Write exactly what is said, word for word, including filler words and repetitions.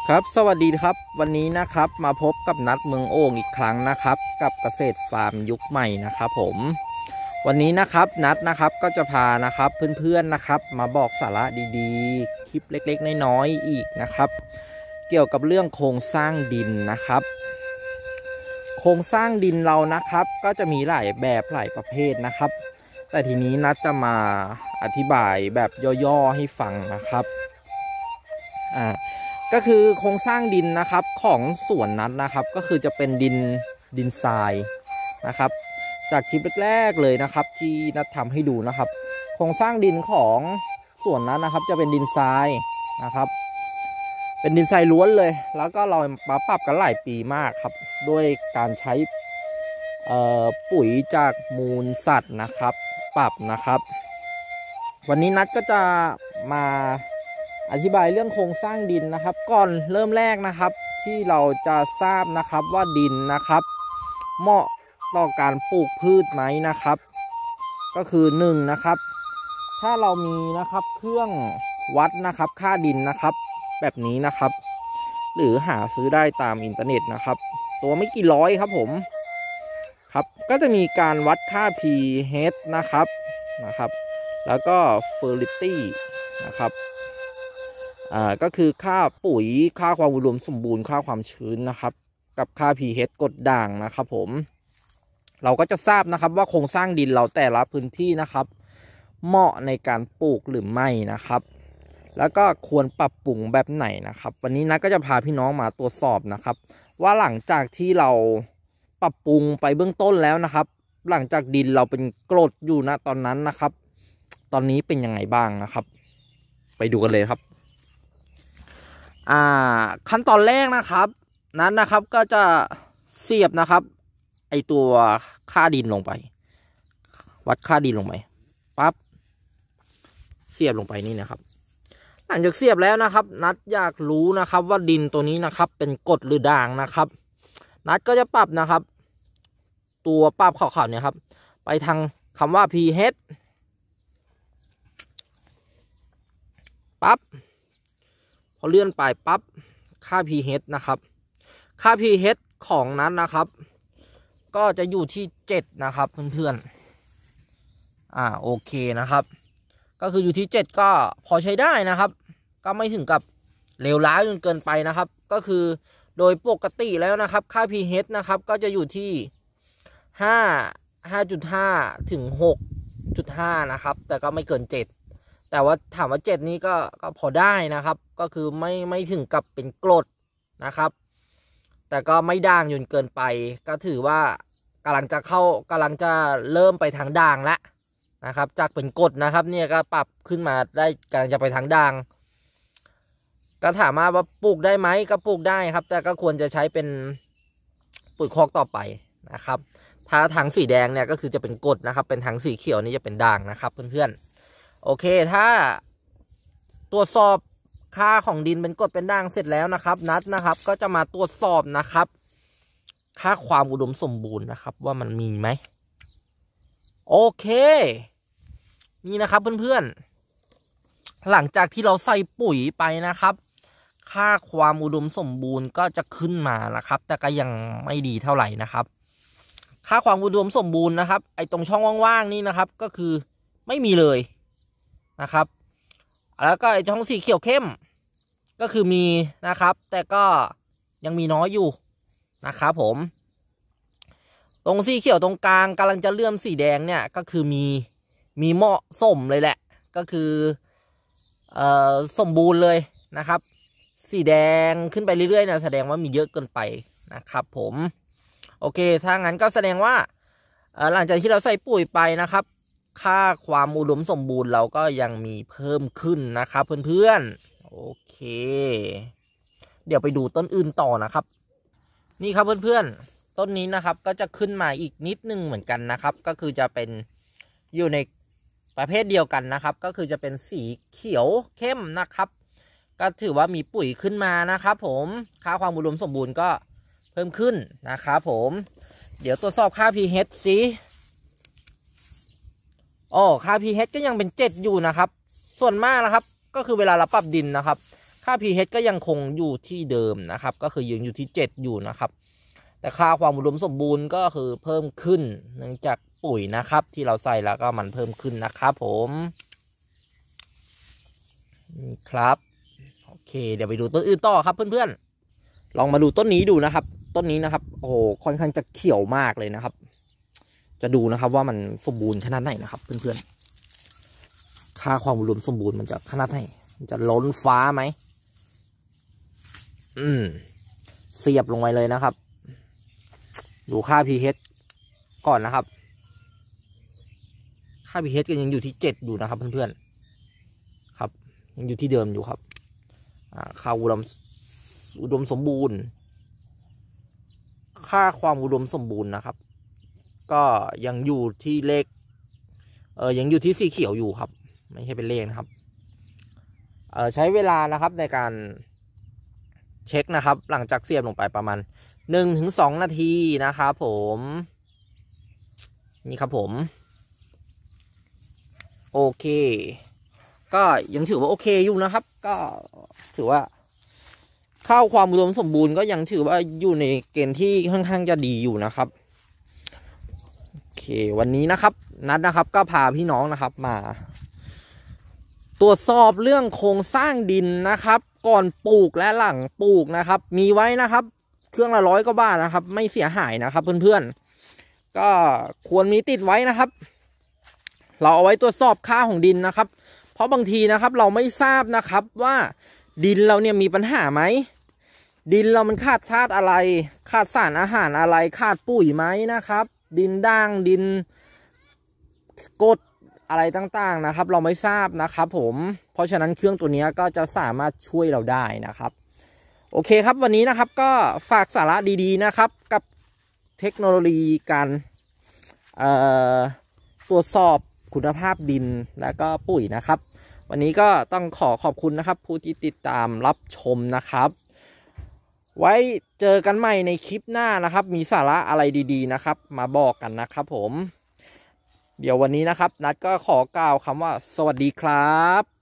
ครับสวัสดีครับวันนี้นะครับมาพบกับนัดเมืองโอ่งอีกครั้งนะครับกับเกษตรฟาร์มยุคใหม่นะครับผมวันนี้นะครับนัดนะครับก็จะพานะครับเพื่อนๆนะครับมาบอกสาระดีๆคลิปเล็กๆน้อยๆอีกนะครับเกี่ยวกับเรื่องโครงสร้างดินนะครับโครงสร้างดินเรานะครับก็จะมีหลายแบบหลายประเภทนะครับแต่ทีนี้นัดจะมาอธิบายแบบย่อๆให้ฟังนะครับอ่าก็คือโครงสร้างดินนะครับของสวนนัดนะครับก็คือจะเป็นดินดินทรายนะครับจากคลิปแรกๆเลยนะครับที่นัดทำให้ดูนะครับโครงสร้างดินของสวนนัดนะครับจะเป็นดินทรายนะครับเป็นดินทรายล้วนเลยแล้วก็เรามาปรับกันหลายปีมากครับด้วยการใช้ปุ๋ยจากมูลสัตว์นะครับปรับนะครับวันนี้นัดก็จะมาอธิบายเรื่องโครงสร้างดินนะครับก่อนเริ่มแรกนะครับที่เราจะทราบนะครับว่าดินนะครับเหมาะต่อการปลูกพืชไหมนะครับก็คือหนึ่งนะครับถ้าเรามีนะครับเครื่องวัดนะครับค่าดินนะครับแบบนี้นะครับหรือหาซื้อได้ตามอินเทอร์เน็ตนะครับตัวไม่กี่ร้อยครับผมครับก็จะมีการวัดค่า pH นะครับนะครับแล้วก็ fertility นะครับอ่าก็คือค่าปุ๋ยค่าความอุดมสมบูรณ์ค่าความชื้นนะครับกับค่า pH กรดด่างนะครับผมเราก็จะทราบนะครับว่าโครงสร้างดินเราแต่ละพื้นที่นะครับเหมาะในการปลูกหรือไม่นะครับแล้วก็ควรปรับปรุงแบบไหนนะครับวันนี้นัทก็จะพาพี่น้องมาตรวจสอบนะครับว่าหลังจากที่เราปรับปรุงไปเบื้องต้นแล้วนะครับหลังจากดินเราเป็นกรดอยู่นะตอนนั้นนะครับตอนนี้เป็นยังไงบ้างนะครับไปดูกันเลยครับอ่าขั้นตอนแรกนะครับนั้นนะครับก็จะเสียบนะครับไอตัวค่าดินลงไปวัดค่าดินลงไปปั๊บเสียบลงไปนี่นะครับหลังจากเสียบแล้วนะครับนัดอยากรู้นะครับว่าดินตัวนี้นะครับเป็นกรดหรือด่างนะครับนัดก็จะปรับนะครับตัวปรับขาวๆเนี่ยครับไปทางคำว่า pH ปั๊บพอเลื่อนไปปั๊บค่า pH นะครับค่า pH ของนั้นนะครับก็จะอยู่ที่เจ็ดนะครับเพื่อนๆอ่าโอเคนะครับก็คืออยู่ที่เจ็ดก็พอใช้ได้นะครับก็ไม่ถึงกับเลวร้ายจนเกินไปนะครับก็คือโดยปกติแล้วนะครับค่า pH นะครับก็จะอยู่ที่ห้า ห้าจุดห้า ถึง หกจุดห้า นะครับแต่ก็ไม่เกินเจ็ดแต่ว่าถามว่าเจ็ดนี้ก็ก็พอได้นะครับก็คือไม่ไม่ถึงกับเป็นกรดนะครับแต่ก็ไม่ด่างจนเกินไปก็ถือว่ากำลังจะเข้ากำลังจะเริ่มไปทางด่างแล้วนะครับจากเป็นกรดนะครับเนี่ยก็ปรับขึ้นมาได้กำลังจะไปทางด่างก็ถามว่าปลูกได้ไหมก็ปลูกได้ครับแต่ก็ควรจะใช้เป็นปุ๋ยคอกต่อไปนะครับถ้าถังสีแดงเนี่ยก็คือจะเป็นกรดนะครับเป็นถังสีเขียวนี่จะเป็นด่างนะครับเพื่อนๆโอเคถ้าตรวจสอบค่าของดินเป็นกรดเป็นด่างเสร็จแล้วนะครับนัดนะครับก็จะมาตรวจสอบนะครับค่าความอุดมสมบูรณ์นะครับว่ามันมีไหมโอเคนี่นะครับเพื่อนๆหลังจากที่เราใส่ปุ๋ยไปนะครับค่าความอุดมสมบูรณ์ก็จะขึ้นมานะครับแต่ก็ยังไม่ดีเท่าไหร่นะครับค่าความอุดมสมบูรณ์นะครับไอ้ตรงช่องว่างๆนี่นะครับก็คือไม่มีเลยนะครับแล้วก็ไอ้ช่องสีเขียวเข้มก็คือมีนะครับแต่ก็ยังมีน้อยอยู่นะครับผมตรงสีเขียวตรงกลางกำลังจะเลื่อมสีแดงเนี่ยก็คือมีมีเหมาะสมเลยแหละก็คือเอ่อสมบูรณ์เลยนะครับสีแดงขึ้นไปเรื่อยๆเนี่ยแสดงว่ามีเยอะเกินไปนะครับผมโอเคถ้างั้นก็แสดงว่าหลังจากที่เราใส่ปุ๋ยไปนะครับค่าความอุดมสมบูรณ์เราก็ยังมีเพิ่มขึ้นนะครับเพื่อนๆโอเคเดี๋ยวไปดูต้นอื่นต่อนะครับนี่ครับเพื่อนๆต้นนี้นะครับก็จะขึ้นมาอีกนิดนึงเหมือนกันนะครับก็คือจะเป็นอยู่ในประเภทเดียวกันนะครับก็คือจะเป็นสีเขียวเข้มนะครับก็ถือว่ามีปุ๋ยขึ้นมานะครับผมค่าความอุดมสมบูรณ์ก็เพิ่มขึ้นนะครับผมเดี๋ยวตรวจสอบค่า pH สิอ๋อค่า pH ก็ยังเป็นเจ็ดอยู่นะครับส่วนมากนะครับก็คือเวลาเราปรับดินนะครับค่า pH ก็ยังคงอยู่ที่เดิมนะครับ ก็คือยังอยู่ที่เจ็ดอยู่นะครับแต่ค่าความอุดมสมบูรณ์ก็คือเพิ่มขึ้นเนื่องจากปุ๋ยนะครับที่เราใส่แล้วก็มันเพิ่มขึ้นนะครับผมนี่ครับโอเคเดี๋ยวไปดูต้นอื่นต่อครับเพื่อนๆลองมาดูต้นนี้ดูนะครับต้นนี้นะครับโอ้โหค่อนข้างจะเขียวมากเลยนะครับจะดูนะครับว่ามันสมบูรณ์ขนาดไหนนะครับเพื่อนๆค่าความอุดมสมบูรณ์มันจะขนาดไหนมันจะล้นฟ้าไหมอืมเสียบลงไปเลยนะครับดูค่า pH ก่อนนะครับค่า pH ก็ยังอยู่ที่เจ็ดอยู่นะครับเพื่อนๆครับยังอยู่ที่เดิมอยู่ครับค่าอุดมอุดมสมบูรณ์ค่าความอุดมสมบูรณ์นะครับก็ยังอยู่ที่เลขเออยังอยู่ที่สีเขียวอยู่ครับไม่ใช่เป็นเลขนะครับเออใช้เวลานะครับในการเช็คนะครับหลังจากเสียบลงไปประมาณหนึ่งถึงสองนาทีนะครับผมนี่ครับผมโอเคก็ยังถือว่าโอเคอยู่นะครับก็ถือว่าข้าวความอุดมสมบูรณ์ก็ยังถือว่าอยู่ในเกณฑ์ที่ค่อนข้างจะดีอยู่นะครับโอเควันนี้นะครับนัดนะครับก็พาพี่น้องนะครับมาตรวจสอบเรื่องโครงสร้างดินนะครับก่อนปลูกและหลังปลูกนะครับมีไว้นะครับเครื่องละร้อยกว่าบาทนะครับไม่เสียหายนะครับเพื่อนๆก็ควรมีติดไว้นะครับเราเอาไว้ตรวจสอบค่าของดินนะครับเพราะบางทีนะครับเราไม่ทราบนะครับว่าดินเราเนี่ยมีปัญหาไหมดินเรามันขาดธาตุอะไรขาดสารอาหารอะไรขาดปุ๋ยไหมนะครับดินด่างดินกรดอะไรต่างๆนะครับเราไม่ทราบนะครับผมเพราะฉะนั้นเครื่องตัวนี้ก็จะสามารถช่วยเราได้นะครับโอเคครับวันนี้นะครับก็ฝากสาระดีๆนะครับกับเทคโนโลยีการเอ่อตรวจสอบคุณภาพดินแล้วก็ปุ๋ยนะครับวันนี้ก็ต้องขอขอบคุณนะครับผู้ที่ติดตามรับชมนะครับไว้เจอกันใหม่ในคลิปหน้านะครับมีสาระอะไรดีๆนะครับมาบอกกันนะครับผมเดี๋ยววันนี้นะครับนัดก็ขอกล่าวคำว่าสวัสดีครับ